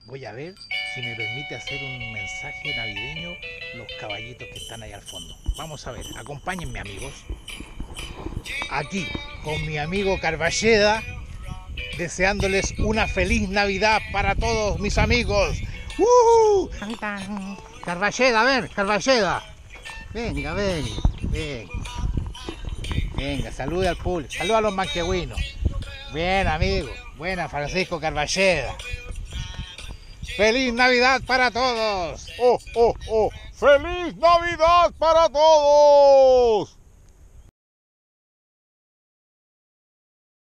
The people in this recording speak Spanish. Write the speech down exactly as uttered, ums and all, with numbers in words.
Voy a ver si me permite hacer un mensaje navideño los caballitos que están ahí al fondo. Vamos a ver, acompáñenme, amigos. Aquí, con mi amigo Carballeda, deseándoles una feliz Navidad para todos mis amigos. ¡Uh! Carballeda, a ver, Carballeda. Venga, venga, venga. Venga, salude al público, saluda a los manquehuinos. Bien, amigo, buena, Francisco Carballeda. ¡Feliz Navidad para todos! ¡Oh, oh, oh! ¡Feliz Navidad para todos!